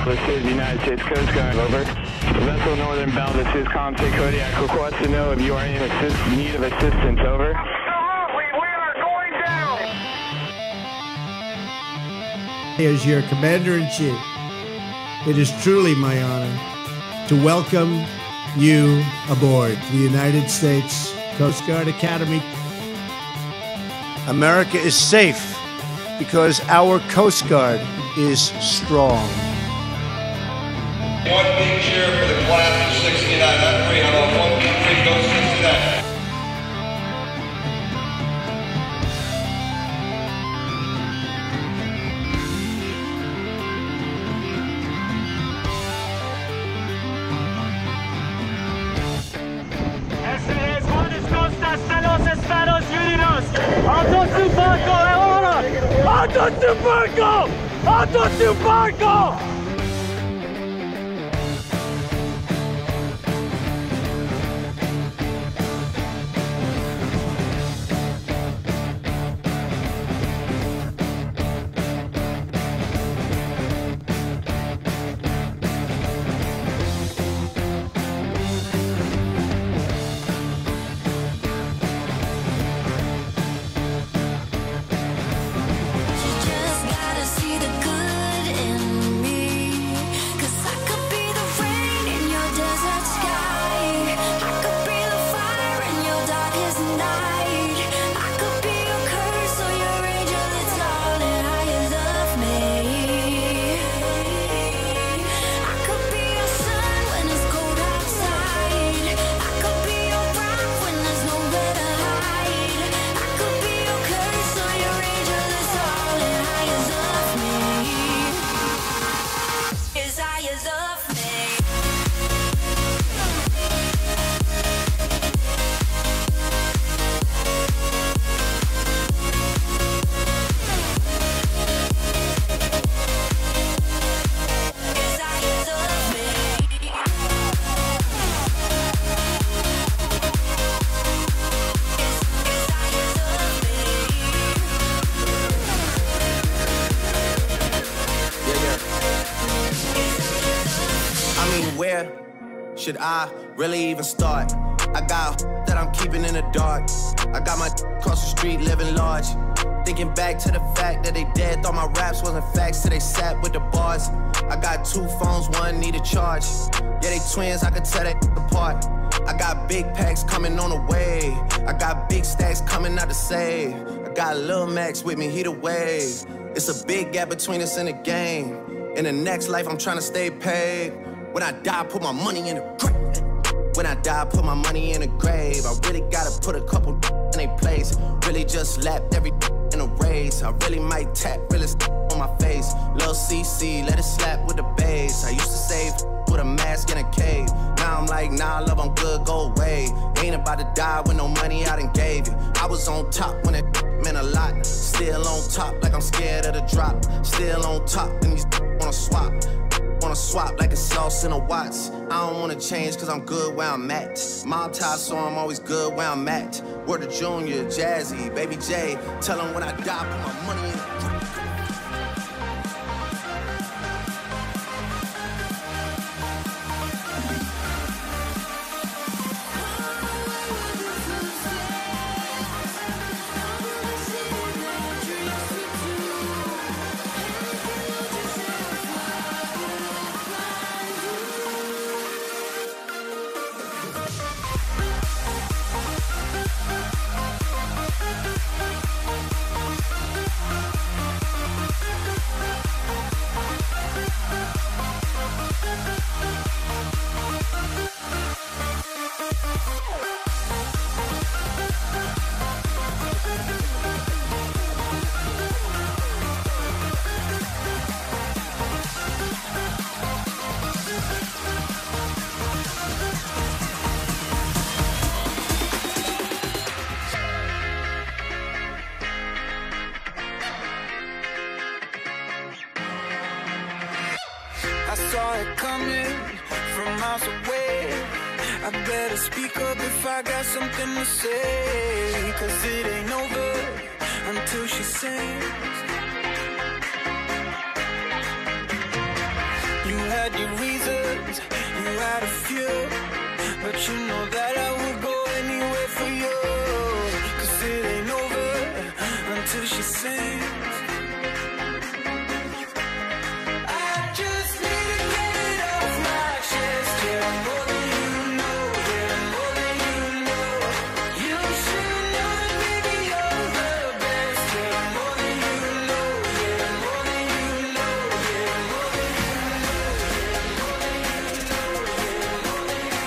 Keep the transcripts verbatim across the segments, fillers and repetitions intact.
This is the United States Coast Guard, over. Vessel northern bound, this is Comte Kodiak. Request to know if you are in assist need of assistance, over. Absolutely, we are going down! As your Commander-in-Chief, it is truly my honor to welcome you aboard the United States Coast Guard Academy. America is safe because our Coast Guard is strong. One big cheer for the class of sixty-nine. That's three. How about one big three? Go sixty-nine. S S Buenos Costas a los Estados Unidos. Auto su barco ahora. Auto su barco. Auto su barco. Where should I really even start? I got that I'm keeping in the dark. I got my across the street living large. Thinking back to the fact that they dead, thought my raps wasn't facts till they sat with the bars. I got two phones, one need a charge. Yeah, they twins, I could tell they apart. I got big packs coming on the way. I got big stacks coming out to save. I got Lil Max with me, he the wave. It's a big gap between us in the game. In the next life, I'm trying to stay paid. When I die, put my money in the grave. When I die, put my money in the grave. I really gotta put a couple in a place. Really just lapped every in a race. I really might tap really on my face. Lil C C, let it slap with the bass. I used to save with a mask in a cave. Now I'm like, nah, love, I'm good, go away. Ain't about to die with no money I done gave you. I was on top when it meant a lot. Still on top like I'm scared of the drop. Still on top and these wanna swap. Wanna swap like a sauce in a Watts. I don't wanna change cause I'm good where I'm at. Mob tie, so I'm always good where I'm at. Word to Junior, Jazzy, Baby J. Tell them when I die, put my money in the grave. I saw it coming from miles away. I better speak up if I got something to say, cause it ain't over until she sings. You you had a few, but you know that I would go anywhere for you. Cause it ain't over until she sings. I just need to get it off my chest. Yeah, more than you know, yeah, more than you know. You should know that baby you're the best. Yeah, more than you know, yeah, more than you know, yeah, more than you know, yeah, more than you know, yeah, more than you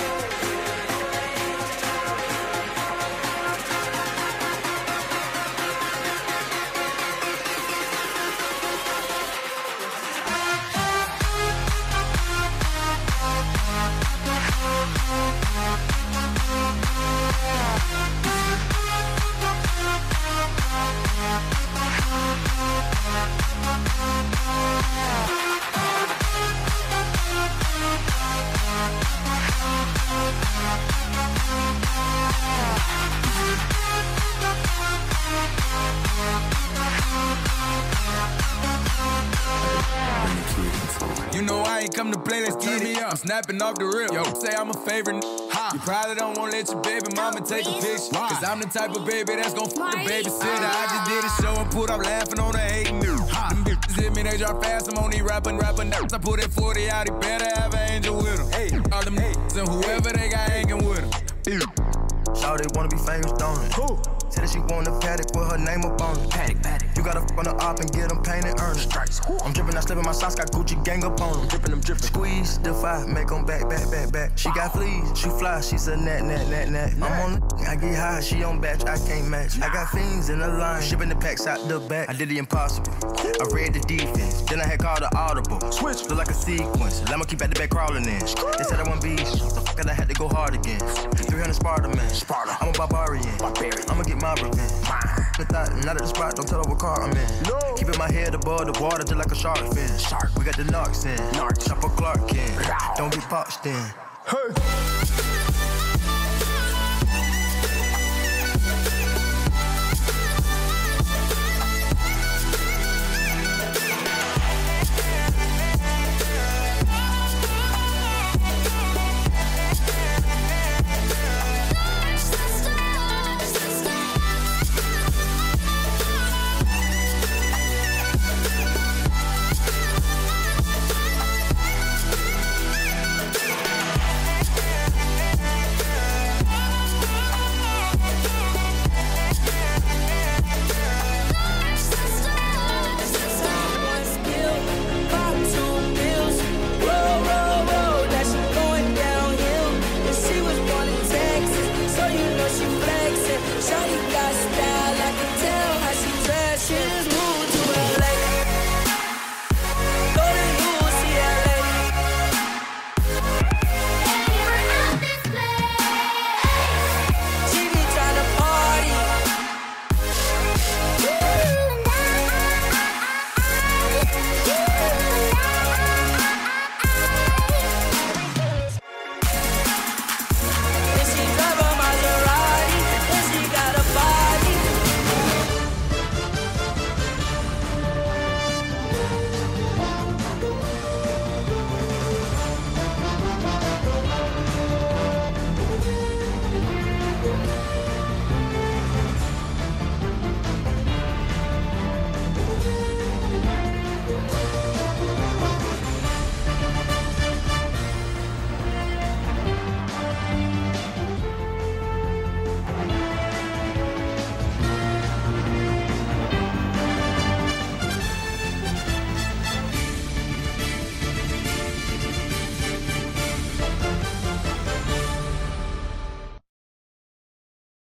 You know I ain't come to play, let's get it. I'm snapping off the rip. Yo, say I'm a favorite. You probably don't wanna let your baby mama take a picture. Cause I'm the type of baby that's gon' fuck the babysitter. I just did a show and put up laughing on the hating news. Them bitches hit me, they drop fast. I'm on these rapping, rapping nerves. I put that forty out, he better have an angel with him. Hey, all them niggas and whoever they got hanging with him. Shawty wanna be famous, don't it? Who? Said that she want a paddock with her name up on it. Paddock, paddock. You gotta f on the op and get them painted, earn it. Strikes. I'm drippin', I slippin' my socks, got Gucci gang up on them. Drippin', I'm drippin'. Squeeze, defy, make them back, back, back, back. She got fleas, she fly, she's a nat, nat, nat, nat. I'm on the I get high, she on batch, I can't match. I got fiends in the line, shipping the packs out the back. I did the impossible, I read the defense. Then I had called the audible. Switch, look like a sequence. I'ma keep at the back crawling in. They said I want beast, the fuck I had to go hard again. three hundred Sparta, man. Sparta. I'm a barbarian. Barbarian. I'ma get my revenge. The thought, not at the spot, don't tell her what car I'm in. No. Keeping my head above the water just like a shark fin. Shark. We got the narcs in. Narcs. Chopper Clark in. Don't be poxed in. Hey.